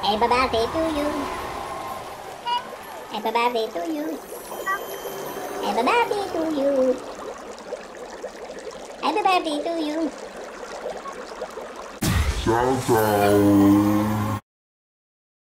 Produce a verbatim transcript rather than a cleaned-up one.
Happy birthday to you. Happy birthday to you. Happy birthday to you. Happy birthday to you. Ciao ciao.